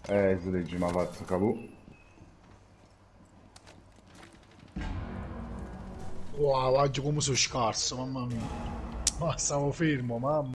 Sleggi, ma pazzo cavù. Wow, oggi come sono scarso, mamma mia. Ma stavo fermo, mamma.